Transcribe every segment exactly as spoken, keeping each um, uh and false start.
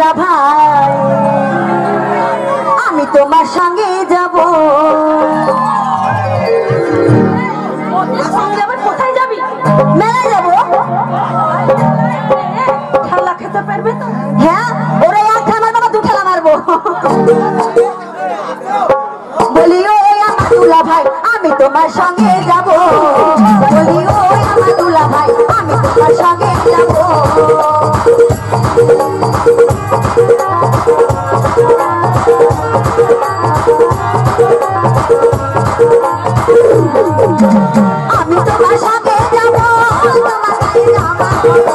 দুলা ভাই আমি তোমার সঙ্গে যাব। কোথায় যাবি? মেলায় যাবো। খেলা খেতে পারবে তো? হ্যাঁ, ওরা এক খেলা মারবো না দু খেলা মারবো। বলি ও আমার দুলা ভাই আমি তোমার সঙ্গে যাব। বলি ও আমার দুলা ভাই আমি তোমার সঙ্গে যাব। আমি তোমার সঙ্গে যাব তোমার গায়ে জামা পরবো।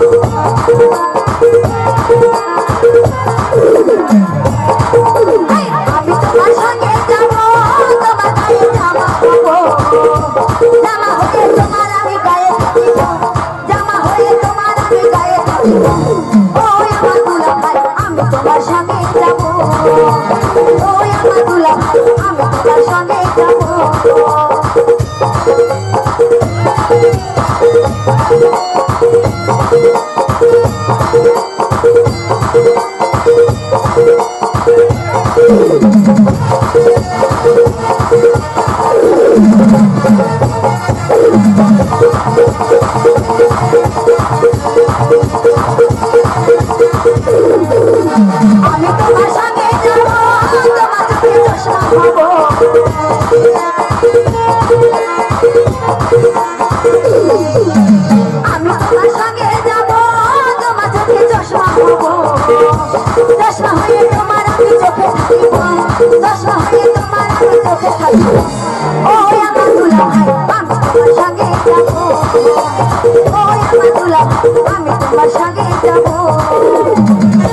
আমি তোমার সঙ্গে যাব তোমার গায়ে জামা পরবো। জামা হয়ে তোমার আমি গায়ে থাকিব। জামা হয়ে তোমার আমি গায়ে থাকিব। ও আমার দুলা ভাই আমি তোমার সঙ্গে যাব। ও আমার দুলা ভাই আমি তোমার সঙ্গে যাব। আমি তোমার সঙ্গে যাব তোমার চোখে চশমা হব। আমি তোমার সঙ্গে যাব তোমার চোখে চশমা হব। চশমা হয়ে তোমার আমি চোখে থাকিব। চশমা হয়ে তোমার আমি চোখে থাকিব। ও আমার দুলা ভাই আমি তোমার সঙ্গে যাব। ও আমার দুলা ভাই আমি তোমার সঙ্গে যাব।